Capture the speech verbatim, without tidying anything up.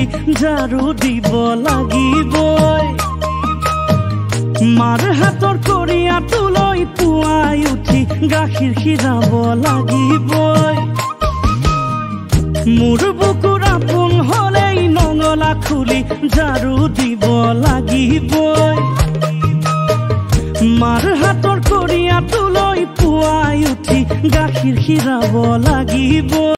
খুলি ঝাৰু দিব লাগিবই মাৰ হাতৰ কৰিয়াটো লৈ পুৱাই উঠি গাখীৰ খিৰাব লাগিবই মোৰ বুকুৰ আপোন হলেই নঙলা খুলি ঝাৰু দিব লাগিবই মাৰ হাতৰ কৰিয়াটো লৈ পুৱাই উঠি গাখীৰ খিৰাব লাগিব